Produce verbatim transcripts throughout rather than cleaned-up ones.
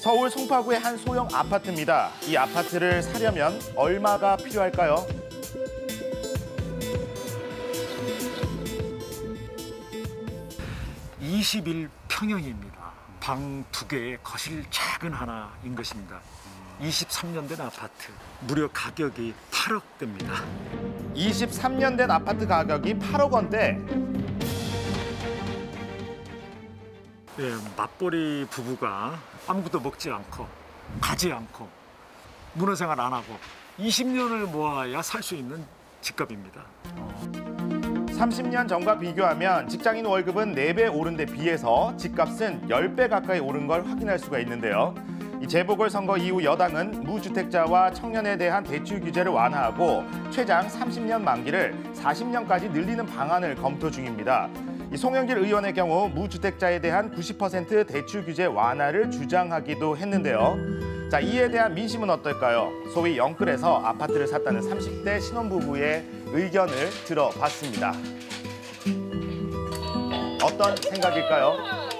서울 송파구의 한 소형 아파트입니다. 이 아파트를 사려면 얼마가 필요할까요? 이십일 평형입니다. 방 두 개에 거실 작은 하나인 것입니다. 이십삼 년 된 아파트, 무려 가격이 팔억대입니다. 이십삼 년 된 아파트 가격이 팔억 원대. 네, 맞벌이 부부가 아무것도 먹지 않고 가지 않고 문화생활 안 하고 이십 년을 모아야 살 수 있는 집값입니다. 삼십 년 전과 비교하면 직장인 월급은 네 배 오른 데 비해서 집값은 십 배 가까이 오른 걸 확인할 수가 있는데요. 이 재보궐선거 이후 여당은 무주택자와 청년에 대한 대출 규제를 완화하고 최장 삼십 년 만기를 사십 년까지 늘리는 방안을 검토 중입니다. 이 송영길 의원의 경우 무주택자에 대한 구십 퍼센트 대출 규제 완화를 주장하기도 했는데요. 자, 이에 대한 민심은 어떨까요? 소위 영끌에서 아파트를 샀다는 삼십 대 신혼부부의 의견을 들어봤습니다. 어떤 생각일까요?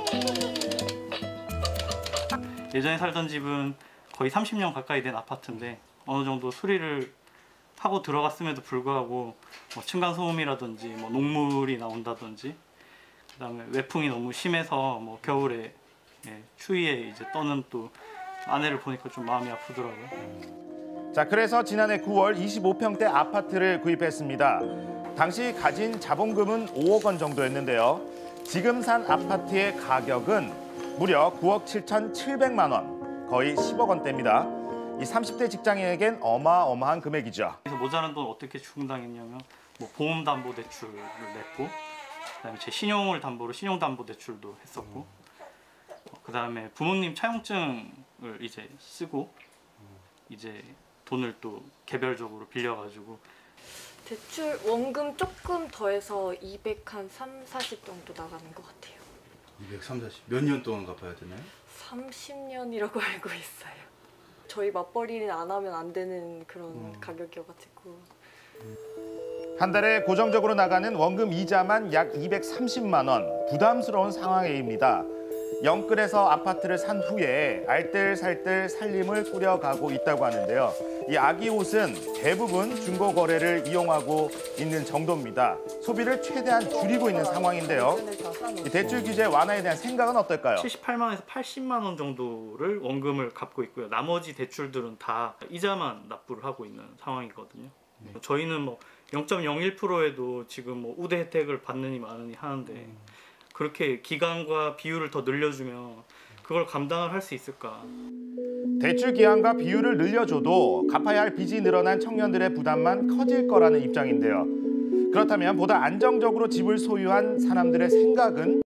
예전에 살던 집은 거의 삼십 년 가까이 된 아파트인데 어느 정도 수리를 하고 들어갔음에도 불구하고 뭐 층간소음이라든지 뭐 녹물이 나온다든지 그다음에 외풍이 너무 심해서 뭐 겨울에 예, 추위에 이제 떠는 또 아내를 보니까 좀 마음이 아프더라고요. 자, 그래서 지난해 구월 이십오 평대 아파트를 구입했습니다. 당시 가진 자본금은 오억 원 정도였는데요. 지금 산 아파트의 가격은 무려 구억 칠천칠백만 원, 거의 십억 원대입니다. 이 삼십 대 직장인에겐 어마어마한 금액이죠. 그래서 모자란 돈 어떻게 충당했냐면 뭐 보험담보대출을 냈고 그다음에 제 신용을 담보로 신용담보대출도 했었고 그다음에 부모님 차용증을 이제 쓰고 이제 돈을 또 개별적으로 빌려가지고 대출 원금 조금 더해서 이백삼, 사십 정도 나가는 것 같아요. 이백삼, 사십. 몇 년 동안 갚아야 되나요? 삼십 년이라고 알고 있어요. 저희 맞벌이는 안 하면 안 되는 그런 음. 가격이어가지고. 한 달에 고정적으로 나가는 원금 이자만 약 이백삼십만 원, 부담스러운 상황입니다. 영끌에서 아파트를 산 후에 알뜰살뜰 살림을 꾸려가고 있다고 하는데요. 이 아기 옷은 대부분 중고 거래를 이용하고 있는 정도입니다. 소비를 최대한 줄이고 있는 상황인데요. 이 대출 규제 완화에 대한 생각은 어떨까요? 칠십팔만 원에서 팔십만 원 정도를 원금을 갚고 있고요. 나머지 대출들은 다 이자만 납부를 하고 있는 상황이거든요. 네. 저희는 뭐 영 점 영일 퍼센트에도 지금 뭐 우대 혜택을 받느니 마느니 하는데 음. 그렇게 기간과 비율을 더 늘려주면 그걸 감당을 할 수 있을까? 대출 기한과 비율을 늘려줘도 갚아야 할 빚이 늘어난 청년들의 부담만 커질 거라는 입장인데요. 그렇다면 보다 안정적으로 집을 소유한 사람들의 생각은